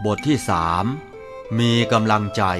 บทที่มีกำลังใจ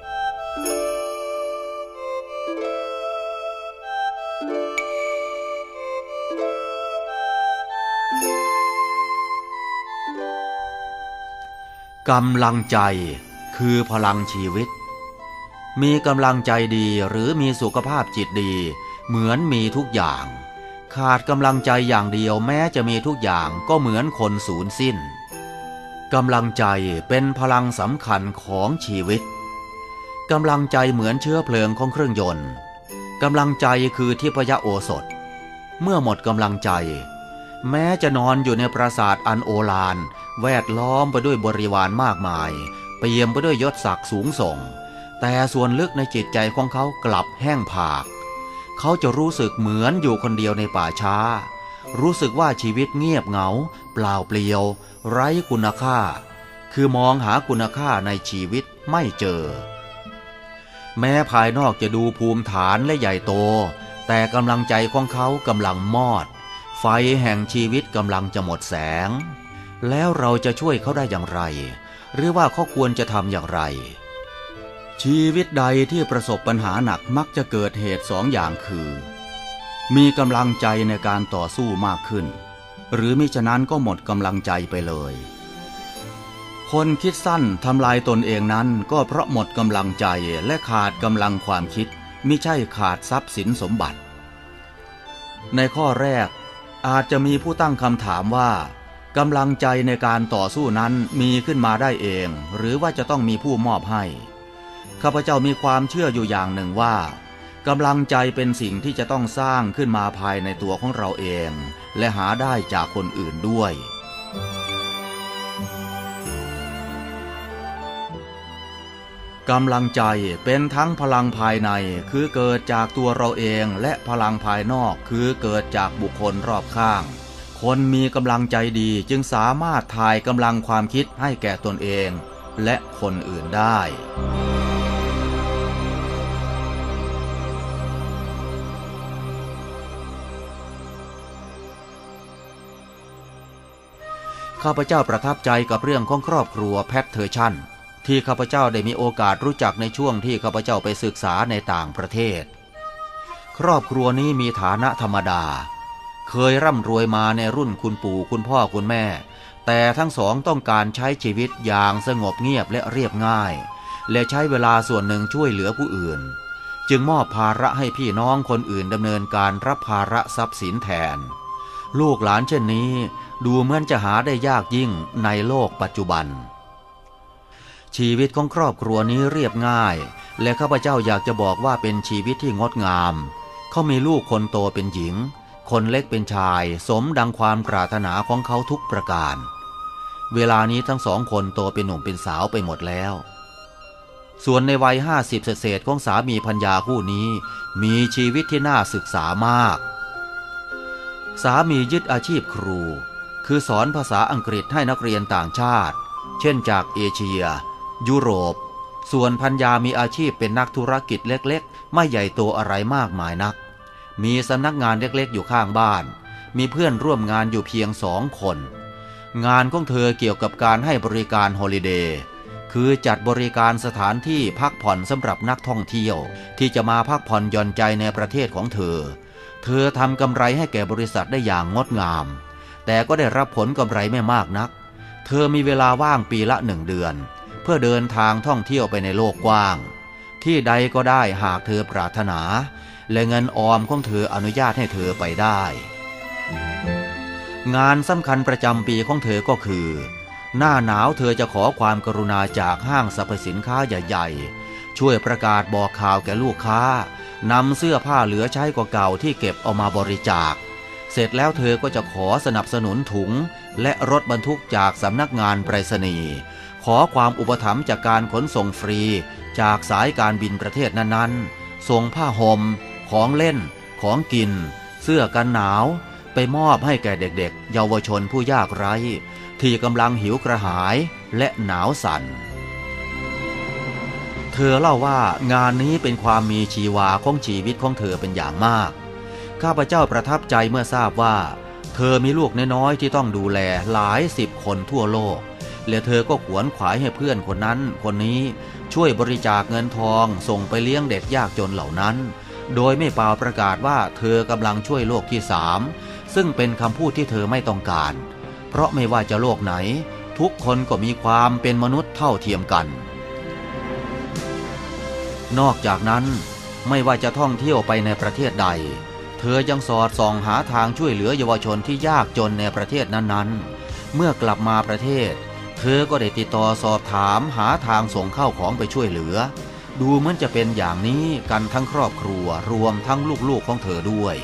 กำลังใจคือพลังชีวิตมีกำลังใจดีหรือมีสุขภาพจิตดีเหมือนมีทุกอย่างขาดกำลังใจอย่างเดียวแม้จะมีทุกอย่างก็เหมือนคนสูญสิ้นกำลังใจเป็นพลังสำคัญของชีวิตกำลังใจเหมือนเชื้อเพลิงของเครื่องยนต์กำลังใจคือทิพยโอสถเมื่อหมดกำลังใจแม้จะนอนอยู่ในปราสาทอันโอฬารแวดล้อมไปด้วยบริวารมากมายเปี่ยมไปด้วยยศศักดิ์สูงส่งแต่ส่วนลึกในจิตใจของเขากลับแห้งผากเขาจะรู้สึกเหมือนอยู่คนเดียวในป่าช้ารู้สึกว่าชีวิตเงียบเหงาเปล่าเปลี่ยวไร้คุณค่าคือมองหาคุณค่าในชีวิตไม่เจอแม้ภายนอกจะดูภูมิฐานและใหญ่โตแต่กำลังใจของเขากำลังมอดไฟแห่งชีวิตกำลังจะหมดแสงแล้วเราจะช่วยเขาได้อย่างไรหรือว่าเขาควรจะทำอย่างไรชีวิตใดที่ประสบปัญหาหนักมักจะเกิดเหตุ2 อย่างคือมีกำลังใจในการต่อสู้มากขึ้นหรือมิฉะนั้นก็หมดกำลังใจไปเลยคนคิดสั้นทำลายตนเองนั้นก็เพราะหมดกำลังใจและขาดกำลังความคิดมิใช่ขาดทรัพย์สินสมบัติในข้อแรกอาจจะมีผู้ตั้งคำถามว่ากำลังใจในการต่อสู้นั้นมีขึ้นมาได้เองหรือว่าจะต้องมีผู้มอบให้ข้าพเจ้ามีความเชื่ออยู่อย่างหนึ่งว่ากำลังใจเป็นสิ่งที่จะต้องสร้างขึ้นมาภายในตัวของเราเองและหาได้จากคนอื่นด้วยกำลังใจเป็นทั้งพลังภายในคือเกิดจากตัวเราเองและพลังภายนอกคือเกิดจากบุคคลรอบข้างคนมีกำลังใจดีจึงสามารถถ่ายกำลังความคิดให้แก่ตนเองและคนอื่นได้ข้าพเจ้าประทับใจกับเรื่องของครอบครัวแพทเทอร์ชันที่ข้าพเจ้าได้มีโอกาสรู้จักในช่วงที่ข้าพเจ้าไปศึกษาในต่างประเทศครอบครัวนี้มีฐานะธรรมดาเคยร่ำรวยมาในรุ่นคุณปู่คุณพ่อคุณแม่แต่ทั้งสองต้องการใช้ชีวิตอย่างสงบเงียบและเรียบง่ายและใช้เวลาส่วนหนึ่งช่วยเหลือผู้อื่นจึงมอบภาระให้พี่น้องคนอื่นดำเนินการรับภาระทรัพย์สินแทนลูกหลานเช่นนี้ดูเหมือนจะหาได้ยากยิ่งในโลกปัจจุบันชีวิตของครอบครัวนี้เรียบง่ายและข้าพเจ้าอยากจะบอกว่าเป็นชีวิตที่งดงามเขามีลูกคนโตเป็นหญิงคนเล็กเป็นชายสมดังความปรารถนาของเขาทุกประการเวลานี้ทั้ง2 คนโตเป็นหนุ่มเป็นสาวไปหมดแล้วส่วนในวัย50เศษของสามีภรรยาคู่นี้มีชีวิตที่น่าศึกษามากสามียึดอาชีพครูคือสอนภาษาอังกฤษให้นักเรียนต่างชาติเช่นจากเอเชียยุโรปส่วนภรรยามีอาชีพเป็นนักธุรกิจเล็กๆไม่ใหญ่โตอะไรมากมายนักมีสำนักงานเล็กๆอยู่ข้างบ้านมีเพื่อนร่วมงานอยู่เพียง2 คนงานของเธอเกี่ยวกับการให้บริการฮอลิเดย์คือจัดบริการสถานที่พักผ่อนสำหรับนักท่องเที่ยวที่จะมาพักผ่อนหย่อนใจในประเทศของเธอทำกำไรให้แก่บริษัทได้อย่างงดงามแต่ก็ได้รับผลกำไรไม่มากนักเธอมีเวลาว่างปีละ1 เดือนเพื่อเดินทางท่องเที่ยวไปในโลกกว้างที่ใดก็ได้หากเธอปรารถนาและเงินออมของเธออนุญาตให้เธอไปได้งานสำคัญประจำปีของเธอก็คือหน้าหนาวเธอจะขอความกรุณาจากห้างสรรพสินค้าใหญ่ๆช่วยประกาศบอกข่าวแก่ลูกค้านำเสื้อผ้าเหลือใช้เก่าๆที่เก็บเอามาบริจาคเสร็จแล้วเธอก็จะขอสนับสนุนถุงและรถบรรทุกจากสำนักงานไปรษณีย์ขอความอุปถัมภ์จากการขนส่งฟรีจากสายการบินประเทศนั้นๆส่งผ้าห่มของเล่นของกินเสื้อกันหนาวไปมอบให้แก่เด็กๆเยาวชนผู้ยากไร้ที่กำลังหิวกระหายและหนาวสั่นเธอเล่าว่างานนี้เป็นความมีชีวาของชีวิตของเธอเป็นอย่างมากข้าพเจ้าประทับใจเมื่อทราบว่าเธอมีลูกน้อยๆที่ต้องดูแลหลาย10 คนทั่วโลกและเธอก็ขวนขวายให้เพื่อนคนนั้นคนนี้ช่วยบริจาคเงินทองส่งไปเลี้ยงเด็กยากจนเหล่านั้นโดยไม่เป่าประกาศว่าเธอกำลังช่วยโลกที่สามซึ่งเป็นคำพูดที่เธอไม่ต้องการเพราะไม่ว่าจะโลกไหนทุกคนก็มีความเป็นมนุษย์เท่าเทียมกันนอกจากนั้นไม่ว่าจะท่องเที่ยวไปในประเทศใดเธอยังสอดส่องหาทางช่วยเหลือเยาวชนที่ยากจนในประเทศนั้นๆเมื่อกลับมาประเทศเธอก็ได้ติดต่อสอบถามหาทางส่งข้าวของไปช่วยเหลือดูเหมือนจะเป็นอย่างนี้กันทั้งครอบครัวรวมทั้งลูกๆของเธอด้วย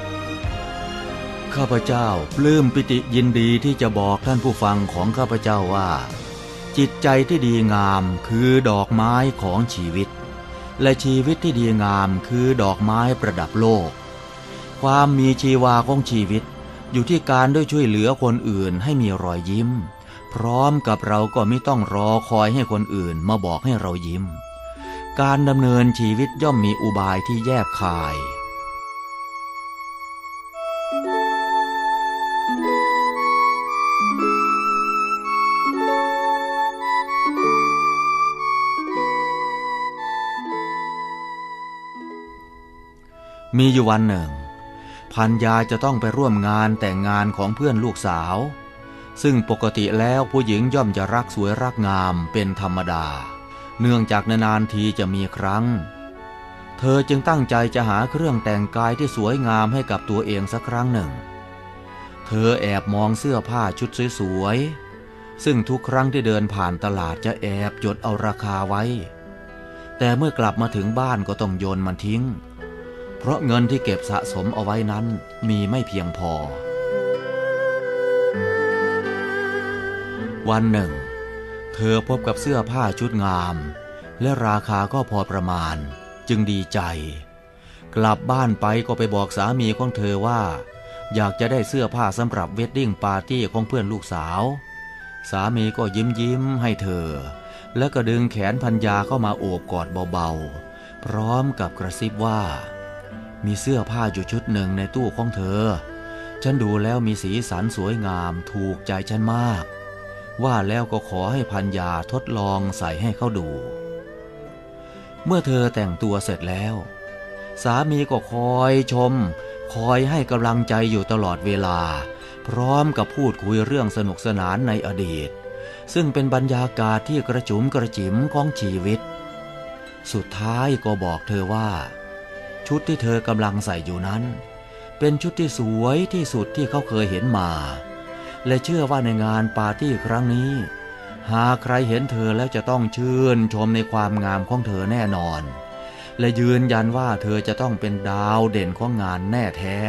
ข้าพเจ้าปลื้มปิติยินดีที่จะบอกท่านผู้ฟังของข้าพเจ้าว่าจิตใจที่ดีงามคือดอกไม้ของชีวิตและชีวิตที่ดีงามคือดอกไม้ประดับโลกความมีชีวาของชีวิตอยู่ที่การได้ช่วยเหลือคนอื่นให้มีรอยยิ้มพร้อมกับเราก็ไม่ต้องรอคอยให้คนอื่นมาบอกให้เรายิ้มการดำเนินชีวิตย่อมมีอุบายที่แยบคายมีอยู่วันหนึ่งพัญญาจะต้องไปร่วมงานแต่งงานของเพื่อนลูกสาวซึ่งปกติแล้วผู้หญิงย่อมจะรักสวยรักงามเป็นธรรมดาเนื่องจากนานๆทีจะมีครั้งเธอจึงตั้งใจจะหาเครื่องแต่งกายที่สวยงามให้กับตัวเองสักครั้งหนึ่งเธอแอบมองเสื้อผ้าชุดสวยๆซึ่งทุกครั้งที่เดินผ่านตลาดจะแอบจดเอาราคาไว้แต่เมื่อกลับมาถึงบ้านก็ต้องโยนมันทิ้งเพราะเงินที่เก็บสะสมเอาไว้นั้นมีไม่เพียงพอวันหนึ่งเธอพบกับเสื้อผ้าชุดงามและราคาก็พอประมาณจึงดีใจกลับบ้านไปก็ไปบอกสามีของเธอว่าอยากจะได้เสื้อผ้าสำหรับเวดดิ้งปาร์ตี้ของเพื่อนลูกสาวสามีก็ยิ้มให้เธอแล้วก็ดึงแขนภรรยาเข้ามาโอบกอดเบาๆพร้อมกับกระซิบว่ามีเสื้อผ้าอยู่ชุดหนึ่งในตู้ของเธอฉันดูแล้วมีสีสันสวยงามถูกใจฉันมากว่าแล้วก็ขอให้ภรรยาทดลองใส่ให้เขาดูเมื่อเธอแต่งตัวเสร็จแล้วสามีก็คอยชมคอยให้กำลังใจอยู่ตลอดเวลาพร้อมกับพูดคุยเรื่องสนุกสนานในอดีตซึ่งเป็นบรรยากาศที่กระจุมกระจิ๋มของชีวิตสุดท้ายก็บอกเธอว่าชุดที่เธอกำลังใส่อยู่นั้นเป็นชุดที่สวยที่สุดที่เขาเคยเห็นมาและเชื่อว่าในงานปาร์ตี้ครั้งนี้หากใครเห็นเธอแล้วจะต้องชื่นชมในความงามของเธอแน่นอนและยืนยันว่าเธอจะต้องเป็นดาวเด่นของงานแน่แท้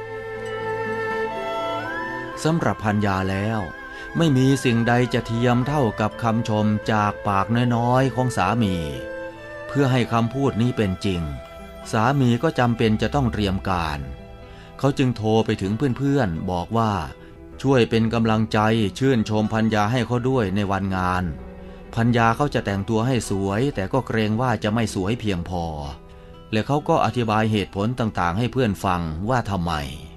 สำหรับภรรยาแล้วไม่มีสิ่งใดจะเทียมเท่ากับคำชมจากปากน้อยๆของสามีเพื่อให้คำพูดนี้เป็นจริงสามีก็จำเป็นจะต้องเตรียมการเขาจึงโทรไปถึงเพื่อนๆบอกว่าช่วยเป็นกำลังใจชื่นชมภรรยาให้เขาด้วยในวันงานภรรยาเขาจะแต่งตัวให้สวยแต่ก็เกรงว่าจะไม่สวยเพียงพอและเขาก็อธิบายเหตุผลต่างๆให้เพื่อนฟังว่าทำไม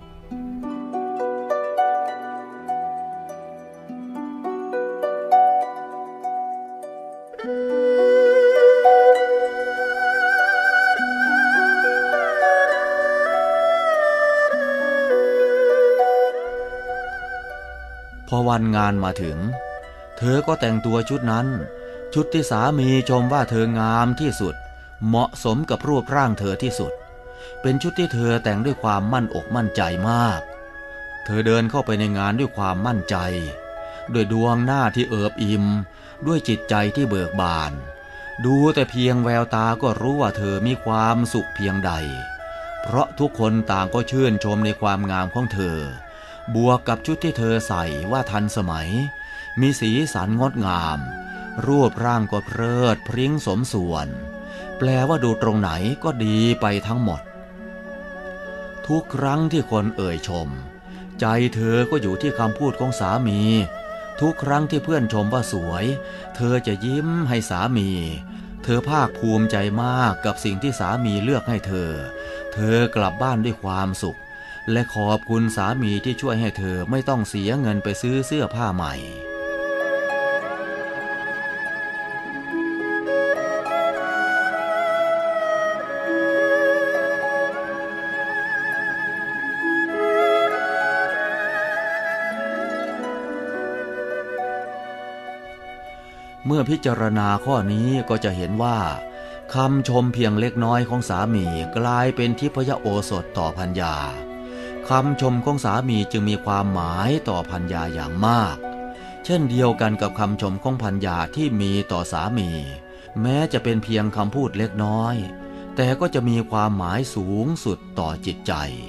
พอวันงานมาถึงเธอก็แต่งตัวชุดนั้นชุดที่สามีชมว่าเธองามที่สุดเหมาะสมกับรูปร่างเธอที่สุดเป็นชุดที่เธอแต่งด้วยความมั่นอกมั่นใจมากเธอเดินเข้าไปในงานด้วยความมั่นใจด้วยดวงหน้าที่เอิบอิ่มด้วยจิตใจที่เบิกบานดูแต่เพียงแววตาก็รู้ว่าเธอมีความสุขเพียงใดเพราะทุกคนต่างก็ชื่นชมในความงามของเธอบวกกับชุดที่เธอใส่ว่าทันสมัยมีสีสันงดงามรูปร่างก็เพลิดพริ้งสมส่วนแปลว่าดูตรงไหนก็ดีไปทั้งหมดทุกครั้งที่คนเอ่ยชมใจเธอก็อยู่ที่คำพูดของสามีทุกครั้งที่เพื่อนชมว่าสวยเธอจะยิ้มให้สามีเธอภาคภูมิใจมากกับสิ่งที่สามีเลือกให้เธอกลับบ้านด้วยความสุขและขอบคุณสามีที่ช่วยให้เธอไม่ต้องเสียเงินไปซื้อเสื้อผ้าใหม่เมื่อพิจารณาข้อนี้ก็จะเห็นว่าคำชมเพียงเล็กน้อยของสามีกลายเป็นทิพยโอสถต่อภรรยาคำชมของสามีจึงมีความหมายต่อภรรยาอย่างมากเช่นเดียวกันกับคำชมของภรรยาที่มีต่อสามีแม้จะเป็นเพียงคำพูดเล็กน้อยแต่ก็จะมีความหมายสูงสุดต่อจิตใจ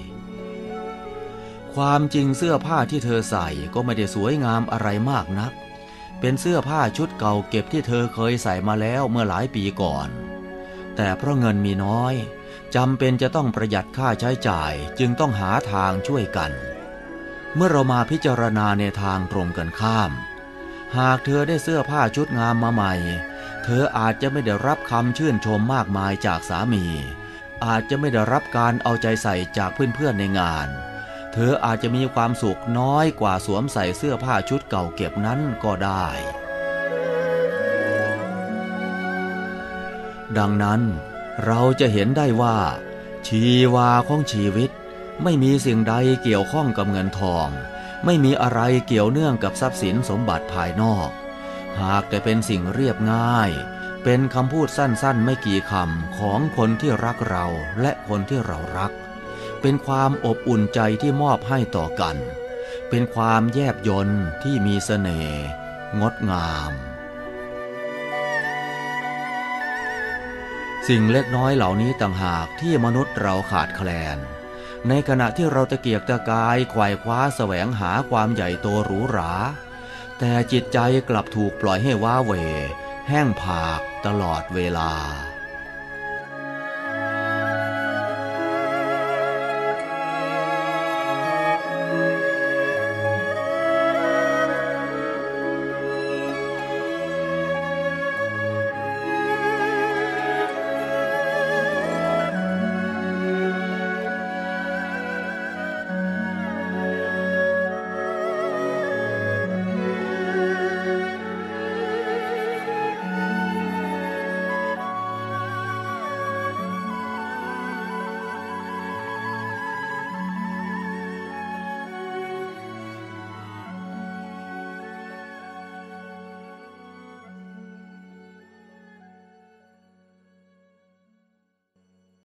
ความจริงเสื้อผ้าที่เธอใส่ก็ไม่ได้สวยงามอะไรมากนักเป็นเสื้อผ้าชุดเก่าเก็บที่เธอเคยใส่มาแล้วเมื่อหลายปีก่อนแต่เพราะเงินมีน้อยจำเป็นจะต้องประหยัดค่าใช้จ่ายจึงต้องหาทางช่วยกันเมื่อเรามาพิจารณาในทางตรงกันข้ามหากเธอได้เสื้อผ้าชุดงามมาใหม่เธออาจจะไม่ได้รับคำชื่นชมมากมายจากสามีอาจจะไม่ได้รับการเอาใจใส่จากเพื่อนๆในงานเธออาจจะมีความสุขน้อยกว่าสวมใส่เสื้อผ้าชุดเก่าเก็บนั้นก็ได้ดังนั้นเราจะเห็นได้ว่าชีวาของชีวิตไม่มีสิ่งใดเกี่ยวข้องกับเงินทองไม่มีอะไรเกี่ยวเนื่องกับทรัพย์สินสมบัติภายนอกหากแต่เป็นสิ่งเรียบง่ายเป็นคำพูดสั้นๆไม่กี่คำของคนที่รักเราและคนที่เรารักเป็นความอบอุ่นใจที่มอบให้ต่อกันเป็นความแยบยลที่มีเสน่ห์งดงามสิ่งเล็กน้อยเหล่านี้ต่างหากที่มนุษย์เราขาดแคลนในขณะที่เราตะเกียกตะกายไขว่คว้าแสวงหาความใหญ่โตหรูหราแต่จิตใจกลับถูกปล่อยให้ว้าเหวแห้งผากตลอดเวลา